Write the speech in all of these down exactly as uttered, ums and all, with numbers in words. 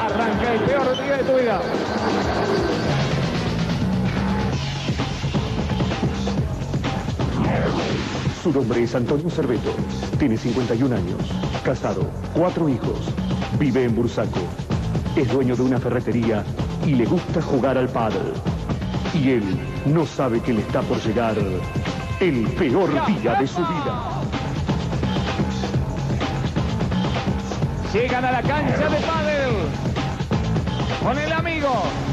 Arranca el peor día de tu vida. Su nombre es Antonio Cerveto. Tiene cincuenta y un años. Casado. Cuatro hijos. Vive en Bursaco. Es dueño de una ferretería y le gusta jugar al pádel. Y él no sabe que le está por llegar el peor día de su vida. Llegan a la cancha de pádel con el amigo.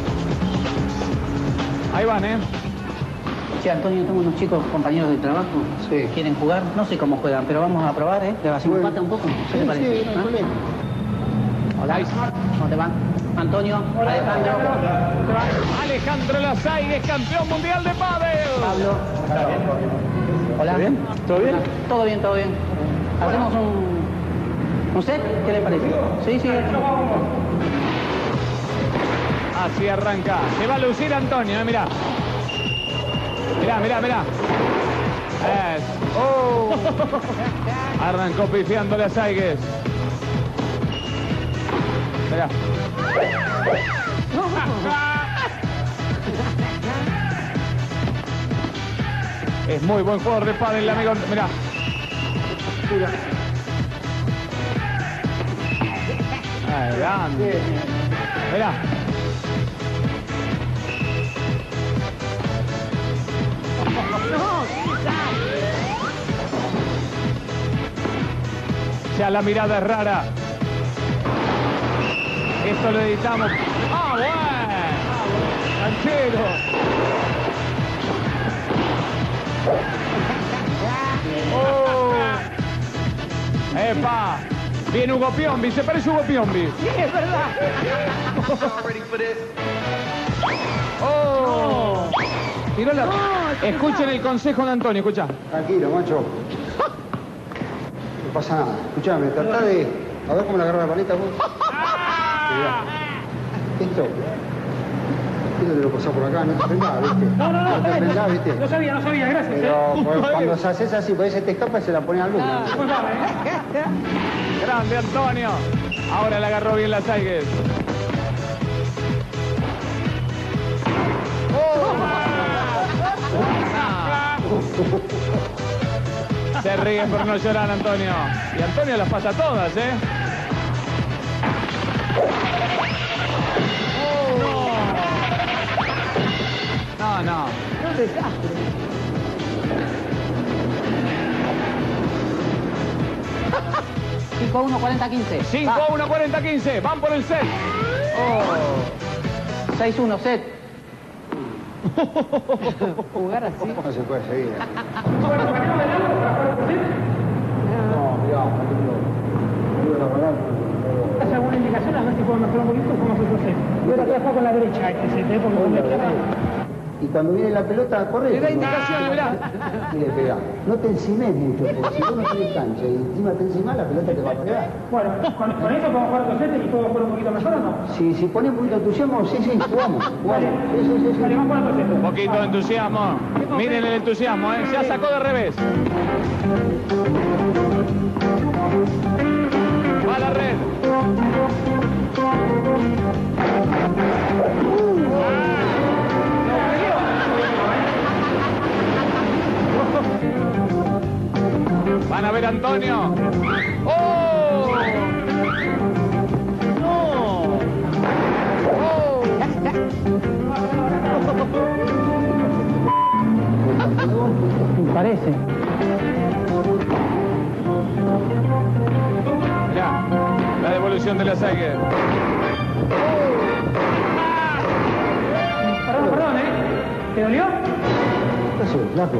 Ahí van, ¿eh? Sí, Antonio, tengo unos chicos compañeros de trabajo Sí. que quieren jugar. No sé cómo juegan, pero vamos a probar, ¿eh? ¿Le hacemos Bueno. pata un poco? ¿Qué Sí, te parece? sí, no hay ¿Ah? problema. Hola. ¿Cómo te va? Antonio, Alejandro, Alejandro Lazaigues, campeón mundial de pádel. Pablo. Hola. ¿Todo bien? ¿Todo bien? Todo bien, todo bien. Hacemos un... ¿Un set? ¿Qué le parece? Sí, sí. Así arranca. Se va a lucir Antonio, eh, mirá. Mirá, mirá, mirá. Es. Oh. Arrancó pifiando Lazaigues. Mirá. Es muy buen jugador de pádel el amigo. Mirá. Ay, grande. Mirá. Ya la mirada es rara. Esto lo editamos. ¡Ah, bueno! ¡Canchero! ¡Oh! ¡Epa! Viene Hugo Piombi, se parece Hugo Piombi. Sí, es verdad. ¡Oh! Tiró la... Escuchen el consejo de Antonio, escucha. Tranquilo, macho. No pasa nada. Escuchame, tratá de... A ver cómo le agarra la paleta vos. Mirá. Esto... Esto te lo pasás por acá, no te prendás, ¿viste? No, no, no, No te prendás, ¿viste? no sabía, no sabía, gracias. Pero ¿eh? pues, cuando se haces así, pues se te escapa y se la pone al luna. Disculpame, ¿eh? Grande Antonio. Ahora le agarró bien Lazaigues. Se ríe por no llorar Antonio. Y Antonio las pasa todas, ¿eh? No, no. Un desastre. cinco uno, cuarenta quince. cinco a uno, cuarenta quince. Van por el set. Oh. seis uno, set. Jugar así. No se puede seguir. Bueno, ¿para qué no me llamo para jugar con él? No, mirá, no la palabra. ¿Hace alguna indicación a ver si puedo mejorar un poquito? ¿Cómo hacer set? Yo ahora voy a jugar con la derecha este set, ¿eh? Porque con la izquierda... Y cuando viene la pelota, corre. Le da indicaciones, mirá. Y le pega. No te encimes mucho, porque si vos no tenés cancha y encima te encimas, la pelota te va a pegar. Bueno, ¿con, con eso puedo jugar dos sets y puedo jugar un poquito mejor o no? Si, si pones un poquito de entusiasmo, sí, sí, jugamos. Jugamos. Sí, sí, sí, sí. Vale, vamos a jugar dos sets. Un poquito de entusiasmo. Miren el entusiasmo, ¿eh? Ya sacó de revés. Va a la red. Van a ver a Antonio. ¡Oh! ¡No! ¡Oh! Me parece. Mirá, la devolución de Lazaigues. Perdón, perdón, ¿eh? ¿Te dolió? ¿Qué haces, flaco?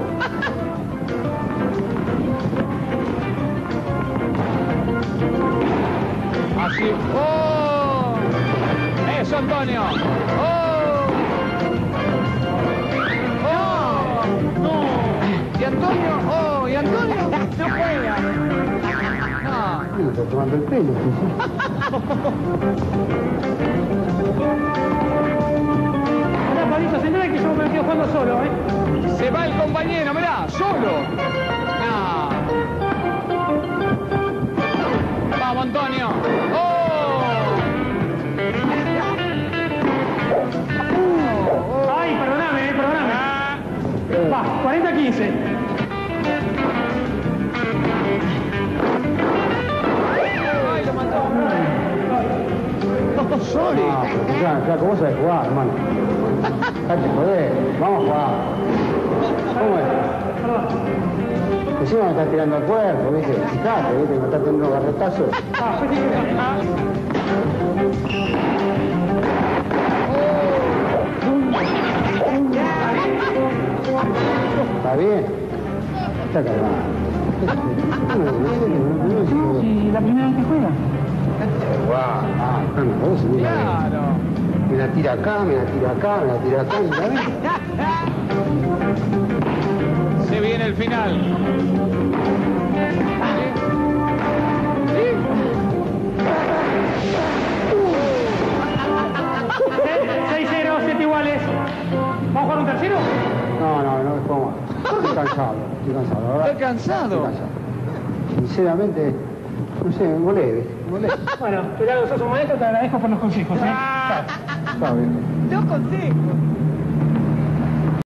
Así. ¡Oh! ¡Eso, Antonio! ¡Oh! ¡Oh! ¡No! ¿Y Antonio? ¡Oh! ¿Y Antonio? ¡No juega! No. Me está tomando el pelo. Hola, Pablito, se entera que yo me quedo jugando solo, ¿eh? Se va el compañero, mirá, solo. No. Vamos, Antonio. ¡Oh! quince. Sorry. No, pero ya, ya, ¿cómo sabes jugar, hermano? Date, joder, vamos a jugar. ¿Cómo es? Encima me estás tirando al cuerpo, ¿viste? Fijate, ¿viste? Me estás teniendo garrotazos. Ah, pues sí, ah. ¿Está bien? Está calmado. ¿Y la primera vez que juega? Ah, no, vos mira. Claro. Me la tira acá, me la tira acá, me la tira acá, mira, ven. Se viene el final. seis cero, siete iguales. ¿Vamos a jugar un tercero? No, no, no es como. Estoy cansado, estoy cansado, la verdad. ¿Estás cansado? Estoy cansado. Sinceramente, no sé, me molé, me molé. Bueno, Gerardo, sos un maestro, te agradezco por los consejos, ¿eh? Está bien. Dos consejos.